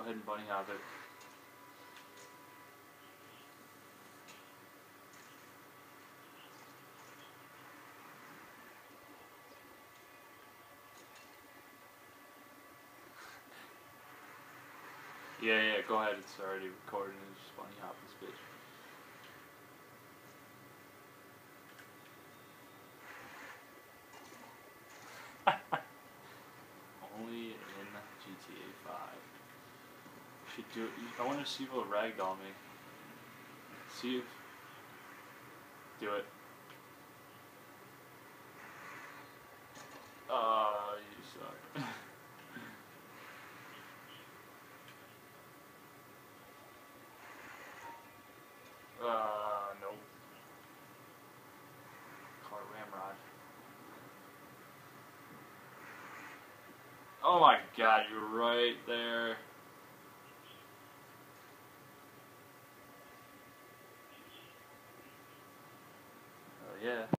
ahead and bunny hop it. Yeah, go ahead. It's already recording. Just bunny hop this bitch. Only in GTA 5. Should do it. I want to see if it'll ragdoll me. See if. Do it. You suck. Nope. Car ramrod. Oh my god, you're right there. Oh yeah.